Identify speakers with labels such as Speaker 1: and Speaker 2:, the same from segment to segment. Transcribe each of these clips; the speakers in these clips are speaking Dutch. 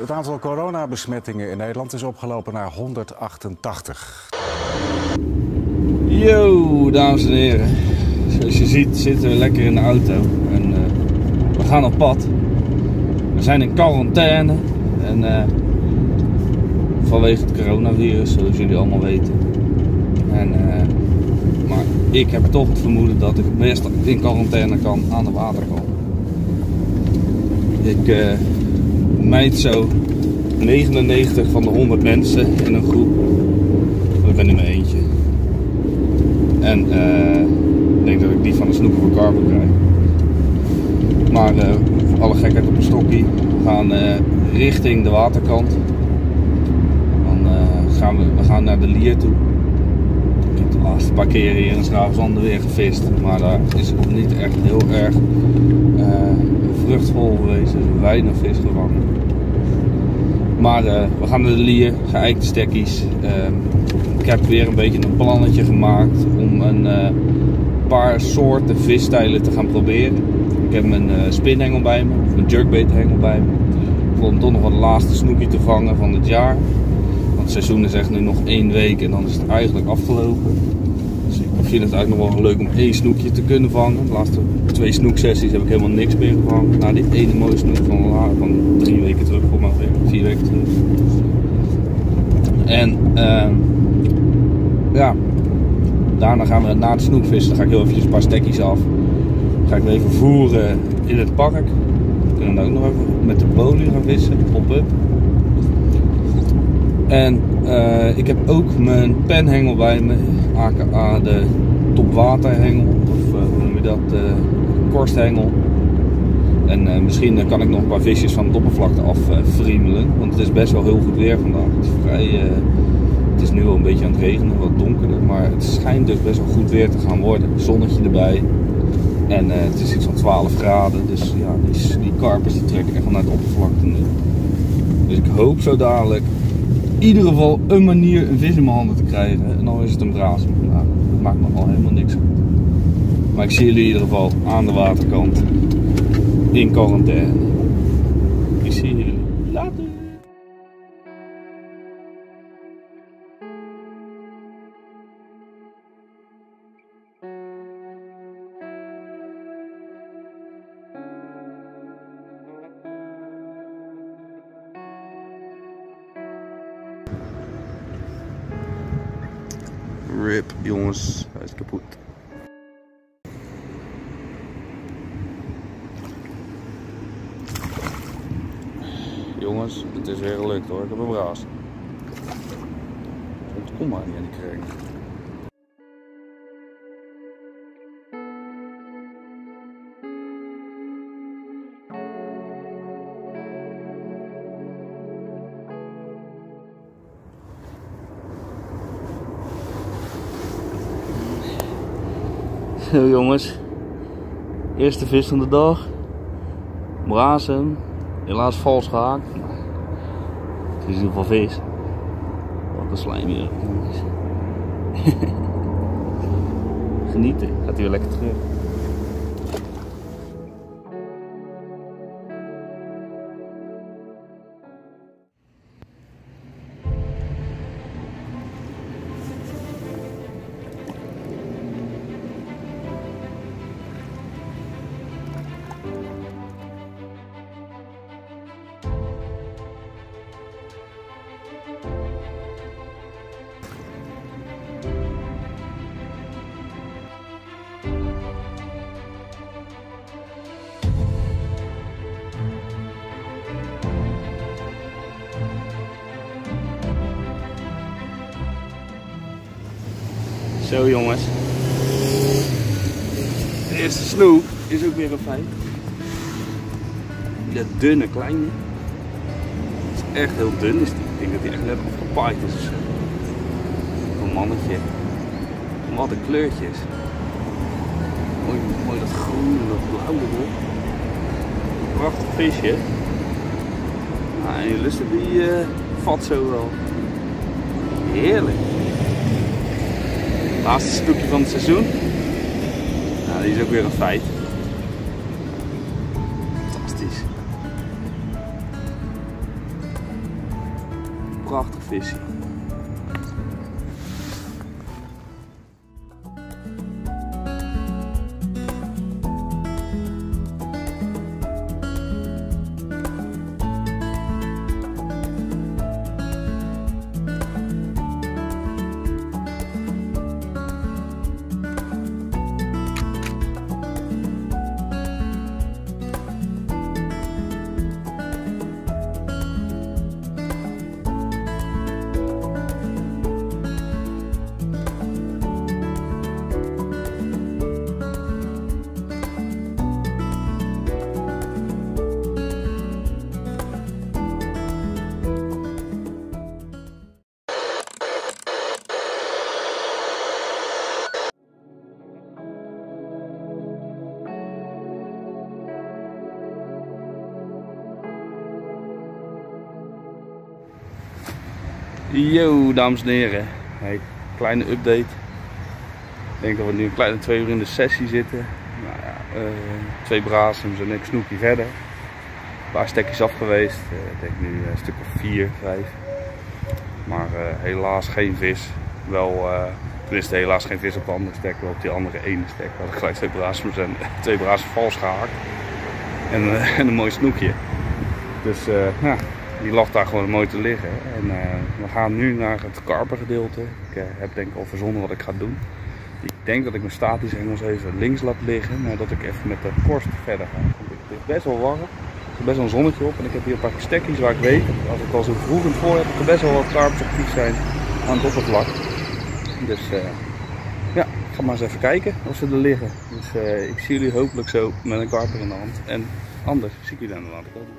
Speaker 1: Het aantal coronabesmettingen in Nederland is opgelopen naar 188.
Speaker 2: Yo, dames en heren. Zoals je ziet zitten we lekker in de auto en we gaan op pad. We zijn in quarantaine en vanwege het coronavirus, zoals jullie allemaal weten. Maar ik heb toch het vermoeden dat ik best in quarantaine kan aan de waterkant. Ik meet zo 99 van de 100 mensen in een groep. Ik ben in mijn eentje. En ik denk dat ik die van de snoeper voor Carbo krijg. Maar alle gekheid op een stokkie. We gaan richting de waterkant. Dan we gaan naar de Lier toe. Ik heb de laatste paar keren hier in Schravenzande weer gevist. Maar daar is het nog niet echt heel erg vruchtvol geweest. Dus weinig vis gevangen. Maar we gaan naar de Lier, geëikte stekkies. Ik heb weer een beetje een plannetje gemaakt om een paar soorten visstijlen te gaan proberen. Ik heb mijn spinhengel bij me, of mijn jerkbait hengel bij me. Om toch nog een laatste snoekje te vangen van het jaar. Want het seizoen is echt nu nog 1 week en dan is het eigenlijk afgelopen. Dus ik vind het eigenlijk nog wel leuk om 1 snoekje te kunnen vangen. De laatste 2 snoeksessies heb ik helemaal niks meer gevangen. Nou, dit ene mooie snoek van 3 weken terug, voor mij weer 4 weken terug. En ja, daarna gaan we na de snoekvissen, dan ga ik heel eventjes een paar stekkies af. Dan ga ik weer even voeren in het park. We kunnen dan ook nog even met de bolie gaan vissen, pop-up. En ik heb ook mijn penhengel bij me, aka de topwaterhengel, of hoe noem je dat, korsthengel. En misschien kan ik nog een paar visjes van de oppervlakte affriemelen, want het is best wel heel goed weer vandaag. Het is nu wel een beetje aan het regenen, wat donkerder, maar het schijnt dus best wel goed weer te gaan worden. Zonnetje erbij. En het is iets van 12 graden, dus ja, die karpers die trekken echt wel naar de oppervlakte nu. Dus ik hoop zo dadelijk in ieder geval een manier een vis in mijn handen te krijgen. En dan is het een braas. Nou, dat maakt me al helemaal niks uit. Maar ik zie jullie in ieder geval aan de waterkant in quarantaine. Ik zie jullie later. Rip, jongens, hij is kapot. Jongens, het is weer gelukt hoor, ik heb een braas. Kom maar niet aan die kreeg. Zo jongens, eerste vis van de dag, brazen, helaas vals gehaakt, maar het is in ieder geval vis. Wat een slijm hier. Genieten, gaat hij weer lekker terug. Zo jongens, de eerste snoek is ook weer een feit. Dat dunne kleine, het is echt heel dun is die. Ik denk dat hij echt net opgepaaid is. Een mannetje, wat een kleurtjes. Mooi dat groen en dat blauwe erop. Prachtig visje. Nou, en je lusten die vat zo wel. Heerlijk. Laatste stukje van het seizoen. Nou, die is ook weer een feit. prachtig visje. Yo, dames en heren. Hey, kleine update. Ik denk dat we nu een kleine 2 uur in de sessie zitten. Nou ja, 2 brasems en een snoepje verder. Een paar stekjes af geweest. Ik denk nu een stuk of 4, 5. Maar helaas geen vis. Wel, tenminste helaas geen vis op de andere stek. Wel op die andere ene stek. We hadden gelijk 2 brasems en 2 brasems vals gehaakt. En een mooi snoekje. Dus ja. Die lag daar gewoon mooi te liggen. En we gaan nu naar het karpergedeelte. Ik heb denk ik al verzonnen wat ik ga doen. Ik denk dat ik mijn statische hengels even links laat liggen. Maar dat ik even met de korst verder ga. Het is best wel warm. Er is best wel een zonnetje op. En ik heb hier een paar stekjes waar ik weet, als ik al zo vroeg in het voor heb, dat er best wel wat karpers actief zijn aan het oppervlak. Dus ja, ik ga maar eens even kijken of ze er liggen. Dus ik zie jullie hopelijk zo met een karper in de hand. En anders zie ik jullie aan de andere kant.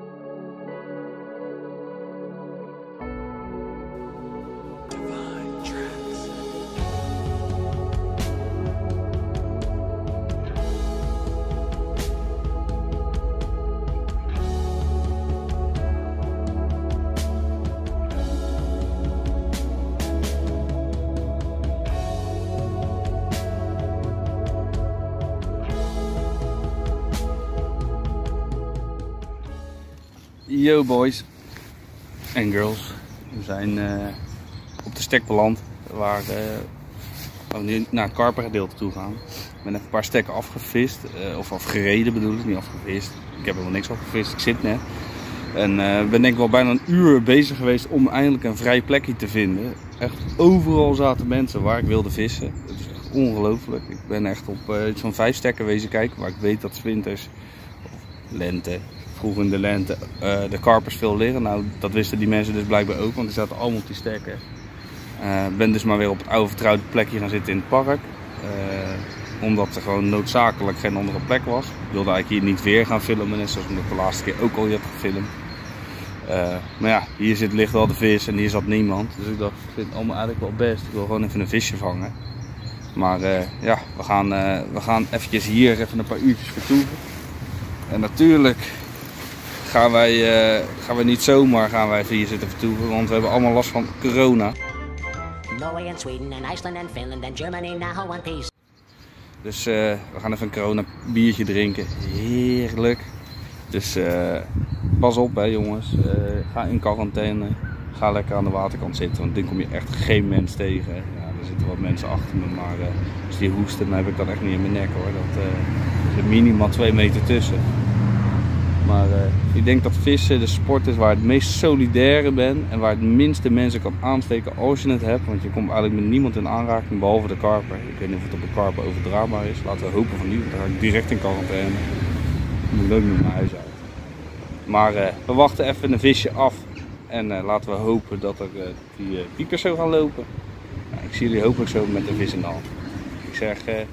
Speaker 2: Yo boys en girls, we zijn op de stek beland waar we nu naar het karpergedeelte toe gaan. Ik ben even een paar stekken afgevist, of afgereden bedoel ik, niet afgevist. Ik heb helemaal niks afgevist, ik zit net. En ben denk ik wel bijna een uur bezig geweest om eindelijk een vrij plekje te vinden. Echt overal zaten mensen waar ik wilde vissen. Het is echt ongelooflijk. Ik ben echt op zo'n 5 stekken wezen kijken waar ik weet dat 's winters of lente, vroeg in de lente, de karpers veel liggen. Nou, dat wisten die mensen dus blijkbaar ook, want die zaten allemaal op die stekken. Ben dus maar weer op het oude vertrouwde plekje gaan zitten in het park. Omdat er gewoon noodzakelijk geen andere plek was. Ik wilde eigenlijk hier niet weer gaan filmen, net zoals ik de laatste keer ook al had gefilmd. Maar ja, hier ligt wel de vis en hier zat niemand. Dus ik dacht, ik vind het allemaal eigenlijk wel best. Ik wil gewoon even een visje vangen. Maar ja, we gaan eventjes hier even een paar uurtjes vertoeven. En natuurlijk gaan wij niet zomaar even hier zitten vertoeven, want we hebben allemaal last van corona.
Speaker 3: Norway and Sweden and Iceland and Finland and Germany now want peace.
Speaker 2: Dus we gaan even een corona biertje drinken. Heerlijk. Dus pas op hè jongens. Ga in quarantaine. Ga lekker aan de waterkant zitten, want dan kom je echt geen mens tegen. Ja, er zitten wat mensen achter me, maar als die hoesten, dan heb ik dat echt niet in mijn nek hoor. Dat er minimaal 2 meter tussen. Maar ik denk dat vissen de sport is waar het meest solidaire bent en waar het minste mensen kan aansteken als je het hebt. Want je komt eigenlijk met niemand in aanraking behalve de karper. Ik weet niet of het op de karper overdraagbaar is. Laten we hopen van niet, want dan ga ik direct in quarantaine. Dan moet ik ook niet mijn huis uit. Maar we wachten even een visje af en laten we hopen dat er die piepers zo gaan lopen. Nou, ik zie jullie hopelijk zo met de vis in de hand. Ik zeg...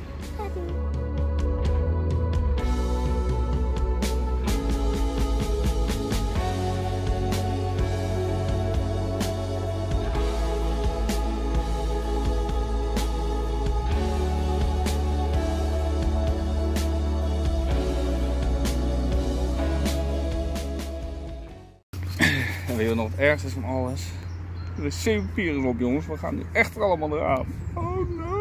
Speaker 2: En weet je nog het ergste is van alles? Er is 7 pieren op jongens, we gaan nu echt allemaal eraan. Oh no!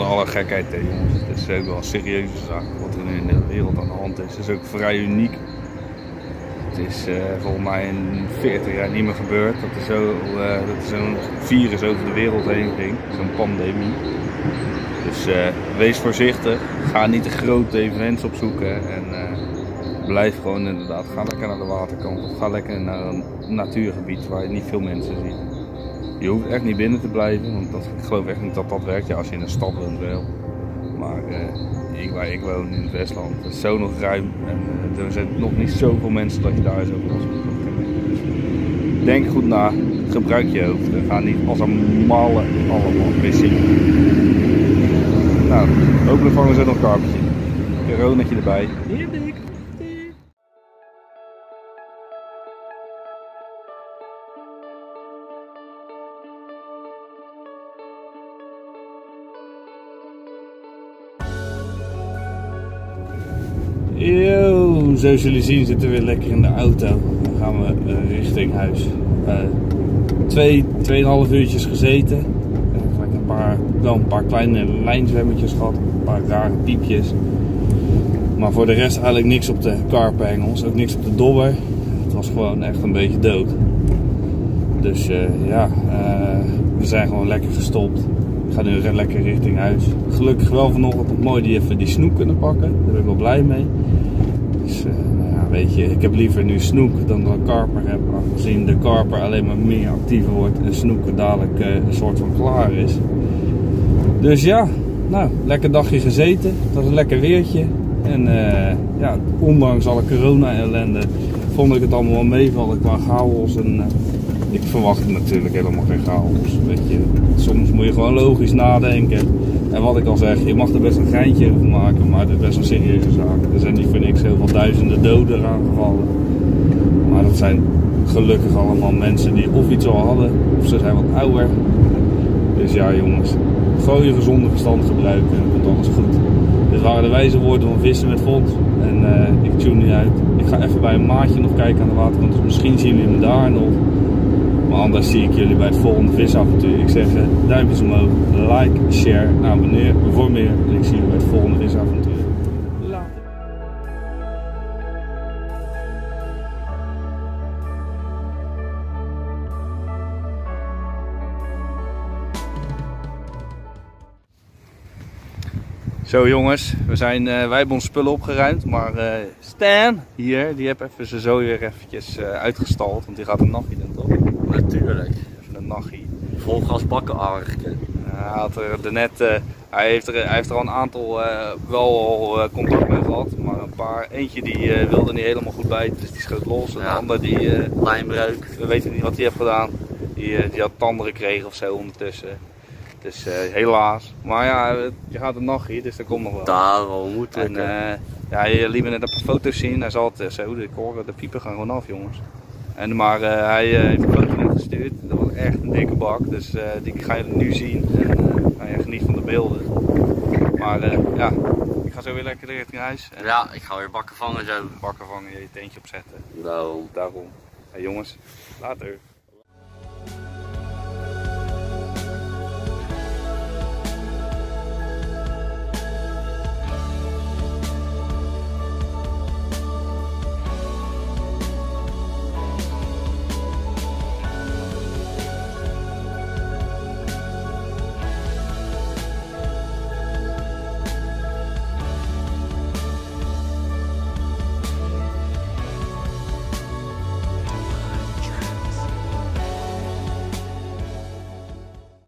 Speaker 2: alle gekheid jongens. Het is ook wel een serieuze zaak wat er nu in de wereld aan de hand is. Het is ook vrij uniek. Het is volgens mij in 40 jaar niet meer gebeurd dat er zo'n virus over de wereld heen ging. Zo'n pandemie. Dus wees voorzichtig. Ga niet de grote evenementen opzoeken. En blijf gewoon inderdaad. Ga lekker naar de waterkant. Of ga lekker naar een natuurgebied waar je niet veel mensen ziet. Je hoeft echt niet binnen te blijven, want ik geloof echt niet dat dat werkt. Ja, als je in een stad woont wel. Maar waar ik woon in het Westland, het is zo nog ruim. En er zijn nog niet zoveel mensen dat je daar zo last van kan nemen. Dus denk goed na, gebruik je hoofd en ga niet als een malle allemaal vissen. Nou, hopelijk vangen ze nog een karpetje. Coronatje erbij. Hier ben ik. Yo, zoals jullie zien zitten we weer lekker in de auto. Dan gaan we richting huis. 2,5 uurtjes gezeten. Wel een paar kleine lijnzwemmetjes gehad. Een paar rare piepjes. Maar voor de rest eigenlijk niks op de karpenhengels. Ook niks op de dobber. Het was gewoon echt een beetje dood. Dus we zijn gewoon lekker gestopt. Ik ga nu lekker richting huis. Gelukkig wel vanochtend nog mooi die snoek kunnen pakken. Daar ben ik wel blij mee. Dus weet je, ik heb liever nu snoek dan dat ik karper heb. Aangezien de karper alleen maar meer actiever wordt en snoek dadelijk een soort van klaar is. Dus ja, nou, lekker dagje gezeten. Het was een lekker weertje. En ondanks alle corona-ellende vond ik het allemaal wel meevallen qua chaos. En ik verwachtte natuurlijk helemaal geen chaos. Weet je. Soms moet je gewoon logisch nadenken. En wat ik al zeg, je mag er best een geintje over maken, maar het is best een serieuze zaak. Er zijn niet voor niks heel veel duizenden doden aangevallen. Maar dat zijn gelukkig allemaal mensen die of iets al hadden, of ze zijn wat ouder. Dus ja jongens, gewoon je gezonde verstand gebruiken en dan komt alles goed. Dit waren de wijze woorden van Vissen met Fons. En ik tune nu uit. Ik ga even bij een maatje nog kijken aan de waterkant, dus misschien zien jullie me daar nog. Maar anders zie ik jullie bij het volgende visavontuur. Ik zeg duimpjes omhoog, like, share, abonneer voor meer. En ik zie jullie bij het volgende visavontuur. Later. Zo jongens, wij hebben onze spullen opgeruimd, maar Stan hier, die heeft even zijn zooi weer eventjes uitgestald, want die gaat een nachtje doen toch?
Speaker 4: Natuurlijk.
Speaker 2: Even een nachtje.
Speaker 4: Vol gas bakken aangekend.
Speaker 2: Hij heeft er al een aantal wel contact mee gehad, maar eentje die wilde niet helemaal goed bijten, dus die schoot los. En de ander die
Speaker 4: lijnbreuk.
Speaker 2: We weten niet wat hij heeft gedaan. Die had tanden gekregen of zo ondertussen. Dus helaas. Maar ja, je gaat een nachtje, dus dat komt nog wel.
Speaker 4: Daarom moet het.
Speaker 2: Je liet me net een paar foto's zien. Hij zal het zo, ik hoor de piepen gaan gewoon af jongens. Maar hij heeft een foto ingestuurd. Dat was echt een dikke bak. Dus die ga je nu zien. En je geniet van de beelden. Maar ik ga zo weer lekker richting huis. En
Speaker 4: ja, ik ga weer bakken vangen zo.
Speaker 2: Bakken vangen, je tentje opzetten.
Speaker 4: Daarom.
Speaker 2: Hey jongens, later.